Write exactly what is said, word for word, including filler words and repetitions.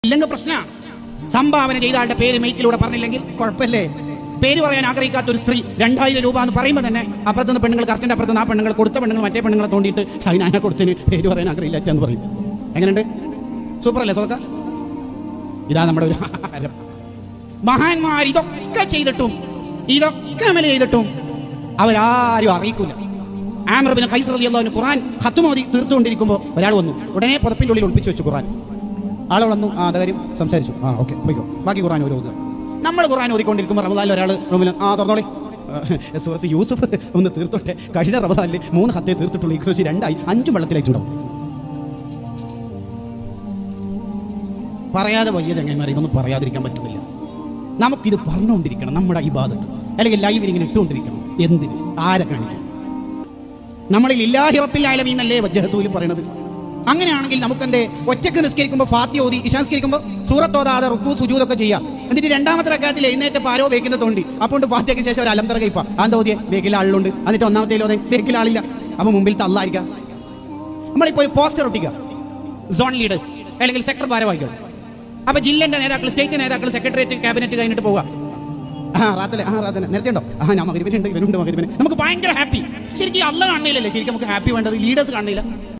ഇല്ലെങ്കിൽ പ്രശ്നമാണ്. സംഭാവന ചെയ്ത ആളുടെ പേര് മൈക്കിലൂടെ പറഞ്ഞില്ലെങ്കിൽ കുഴപ്പമില്ലേ? പേര് പറയാൻ ആഗ്രഹിക്കാത്ത ഒരു സ്ത്രീ രണ്ടായിരം രൂപ എന്ന് പറയുമ്പോൾ തന്നെ അപ്പുറത്തുനിന്ന് പെണ്ണുങ്ങൾ കറക്റ്റിൻ്റെ അപ്പുറത്ത് ആ പെണ്ണുങ്ങൾ കൊടുത്ത പെണ്ണുങ്ങൾ മറ്റേ പെണ്ണുങ്ങളെ തോണ്ടിയിട്ട് അതിനാ കൊടുത്തിന് പേര് പറയാൻ ആഗ്രഹില്ല എന്ന് പറയും. എങ്ങനെയുണ്ട്? സൂപ്പർ അല്ലേ സോക്ക? ഇതാ നമ്മുടെ ഒരു ആഹാരം. മഹാന്മാർ ഇതൊക്കെ ചെയ്തിട്ടും ഇതൊക്കെ അമൽ ചെയ്തിട്ടും അവരാരും അറിയിക്കില്ല. ആമിർ ബിൻ ഖൈസ് റളിയല്ലാഹു അൻഹു ഖുർആൻ ഖത്മ് ഓതി തീർത്തുകൊണ്ടിരിക്കുമ്പോൾ ഒരാൾ വന്നു. ഉടനെ പുതപ്പിൻ്റെ ഉള്ളിൽ ഒളിപ്പിച്ചു വെച്ചു ഖുർആൻ. ആൾ വന്നു, ആ കാര്യം സംസാരിച്ചു, ആ ഓക്കെ പോയിക്കോ, ബാക്കി ഖുർആൻ ഓരോ ഓതുക. നമ്മൾ ഖുർആൻ ഓതിക്കൊണ്ടിരിക്കുമ്പോൾ റമദാനിൽ ഒരാൾ റൂമിൽ ആ തുറന്നോളി സൂറത്ത് യൂസുഫ് ഒന്ന് തീർത്തോട്ടെ, കഴിഞ്ഞ റമദാനിൽ മൂന്ന് ഹത്തേ തീർത്തിട്ടുള്ളൂ, ഇക്രോശി രണ്ടായി അഞ്ചും വെള്ളത്തിലേക്കുണ്ടാവും. പറയാതെ വയ്യ ചങ്ങന്മാർ, ഇതൊന്നും പറയാതിരിക്കാൻ പറ്റുന്നില്ല. നമുക്കിത് പറഞ്ഞുകൊണ്ടിരിക്കണം, നമ്മുടെ ഇബാദത്ത് അല്ലെങ്കിൽ ലൈവിൽ ഇങ്ങനെ ഇട്ടുകൊണ്ടിരിക്കണം. എന്തിന്? ആരെ കാണിക്കാൻ? നമ്മളിൽ ഇല്ലാഹി റബ്ബിൽ ആലമീൻ എന്നല്ലേ വജ്ഹത്തൂൽ പറയണത്. അങ്ങനെയാണെങ്കിൽ നമുക്കെന്തേ ഒറ്റക്ക് നിസ്കരിക്കുമ്പോൾ ഫാത്തിഹ ഓതി ഇശാ നിസ്കരിക്കുമ്പോൾ സൂറത്ത് ഓതാതെ റുക്കൂ സുജൂദൊക്കെ ചെയ്യാം. എന്നിട്ട് രണ്ടാമത്തെ റക്അത്തിൽ എഴുന്നേറ്റ് ആരോ ബേക്കിന്റെ തോണ്ടി അപ്പോൾ ഫാത്തിഹയ്ക്ക് ശേഷം ഒരു അലംതറ കൈഫ അന്ത ഓതിയെ ബേക്കിൽ ആളുണ്ട്, എന്നിട്ട് ഒന്നാമത്തേലോ ബേക്കിൽ ആളില്ല, അപ്പോൾ മുമ്പിലത്തെ അള്ളായിരിക്കാം. നമ്മളിപ്പോൾ ഒരു പോസ്റ്റർ ഒട്ടിക്കുക, സോൺ ലീഡേഴ്സ് അല്ലെങ്കിൽ സെക്ടർ ഭാരവാഹികൾ. അപ്പൊ ജില്ലന്റെ നേതാക്കൾ, സ്റ്റേറ്റ് നേതാക്കൾ, സെക്രട്ടേറിയറ്റ്, ക്യാബിനറ്റ് കഴിഞ്ഞിട്ട് പോവുക. ആ റാത്തല്ലേ, ആ റാത്തല്ലേ നേരത്തെയുണ്ടോ? ആ ഞാൻ മകരിപ്പനുണ്ട്, ഇവരുണ്ട് മകരിപ്പന്. നമുക്ക് ഭയങ്കര ഹാപ്പി. ശരിക്കും അള്ള കാണുന്നില്ലല്ലേ? ശരിക്കും നമുക്ക് ഹാപ്പി വേണ്ടത് ലീഡേഴ്സ് കാണുന്നില്ല.